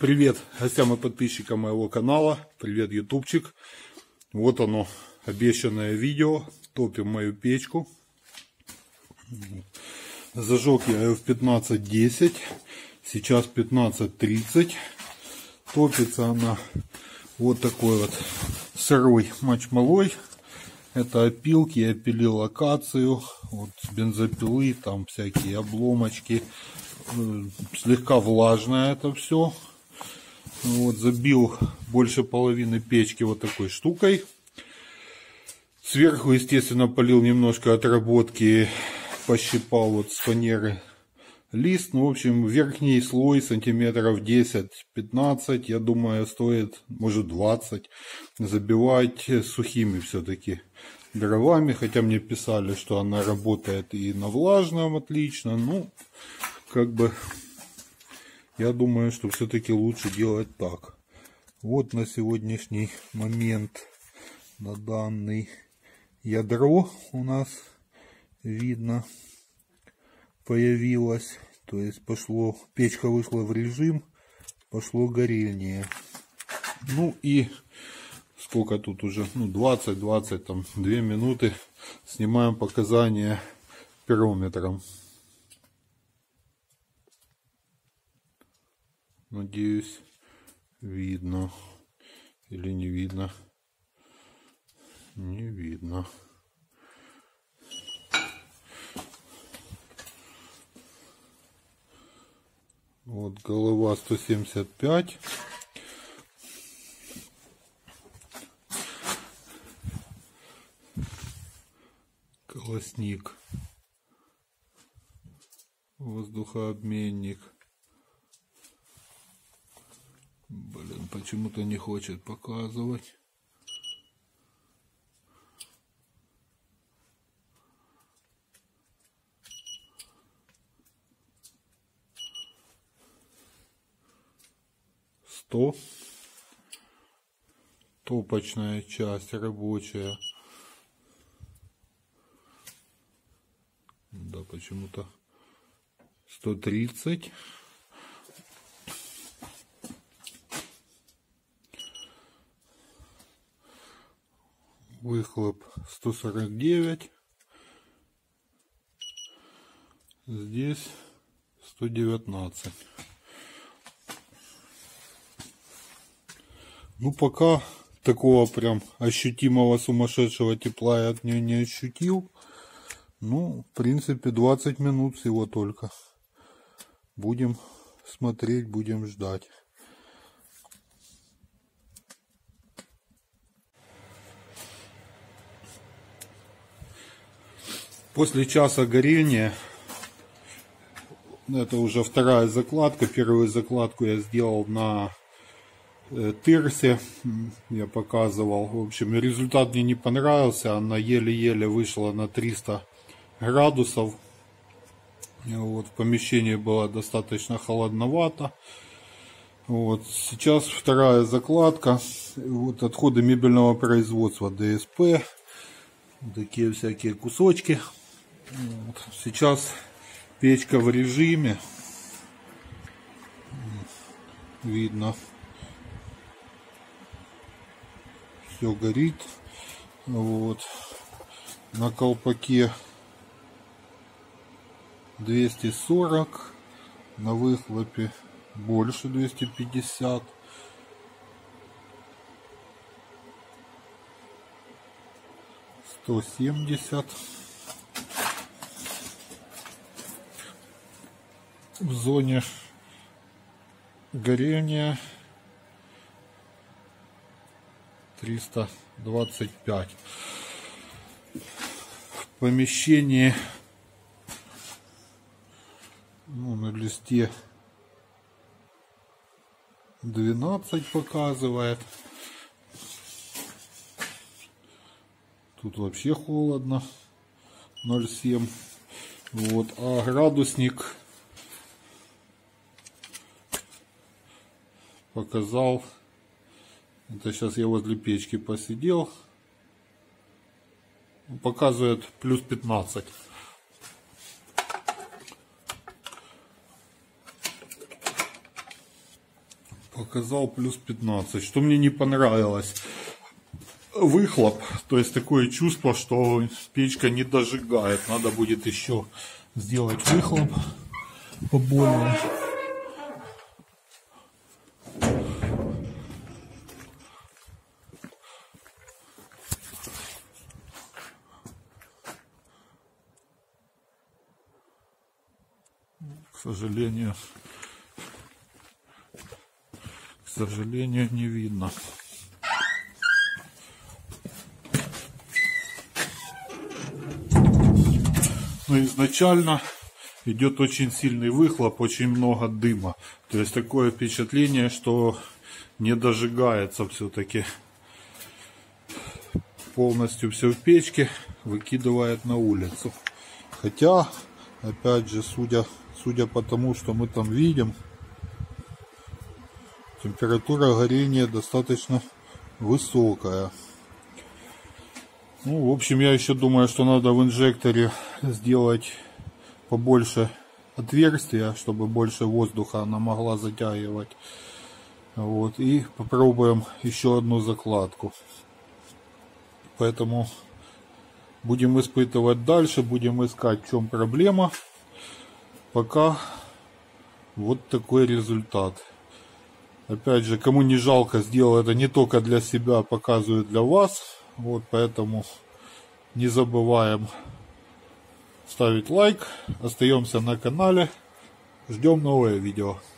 Привет гостям и подписчикам моего канала. Привет, ютубчик. Вот оно, обещанное видео. Топим мою печку. Зажег я ее в 15:10. Сейчас 15:30. Топится она вот такой вот сырой мочмолой. Это опилки, я пилил акацию. Вот с бензопилы, там всякие обломочки. Слегка влажное это все. Вот, забил больше половины печки вот такой штукой. Сверху, естественно, полил немножко отработки, пощипал вот с фанеры лист. Ну, в общем, верхний слой сантиметров 10-15, я думаю, стоит, может, 20, забивать сухими все-таки дровами. Хотя мне писали, что она работает и на влажном отлично. Ну, как бы... Я думаю, что все-таки лучше делать так. Вот на сегодняшний момент, на данный ядро у нас видно появилось. То есть пошло, печка вышла в режим, пошло горение. Ну и сколько тут уже, ну 20, там 2 минуты. Снимаем показания пирометром. Надеюсь, видно. Или не видно? Не видно. Вот голова 175. Колосник. Воздухообменник. Блин, почему-то не хочет показывать. Топочная часть рабочая. Да, почему-то 130. Выхлоп 149. Здесь 119. Ну, пока такого прям ощутимого сумасшедшего тепла я от нее не ощутил. Ну, в принципе, 20 минут всего только. Будем смотреть, будем ждать. После часа горения, это уже вторая закладка. Первую закладку я сделал на тырсе, я показывал. В общем, результат мне не понравился. Она еле-еле вышла на 300 градусов. Вот, в помещении было достаточно холодновато. Вот, сейчас вторая закладка. Вот отходы мебельного производства, ДСП. Такие всякие кусочки. Вот. Сейчас печка в режиме. Видно. Все горит. Вот. На колпаке 240. На выхлопе больше 250. — 170. В зоне горения 325. В помещении, ну, на листе 12 показывает. Тут вообще холодно, 0,7. Вот, а градусник показал. Это сейчас я возле печки посидел. Показывает плюс 15. Показал плюс 15. Что мне не понравилось? Выхлоп. То есть такое чувство, что печка не дожигает. Надо будет еще сделать выхлоп поболее. К сожалению, не видно. Но изначально идет очень сильный выхлоп, очень много дыма. То есть такое впечатление, что не дожигается все-таки. Полностью все в печке, выкидывает на улицу. Хотя, опять же, судя по тому, что мы там видим, температура горения достаточно высокая. Ну, в общем, я еще думаю, что надо в инжекторе сделать побольше отверстия, чтобы больше воздуха она могла затягивать. Вот, и попробуем еще одну закладку. Поэтому будем испытывать дальше, будем искать, в чем проблема. Пока вот такой результат. Опять же, кому не жалко, сделал это не только для себя, показываю для вас. Вот, поэтому не забываем ставить лайк. Остаемся на канале. Ждем новое видео.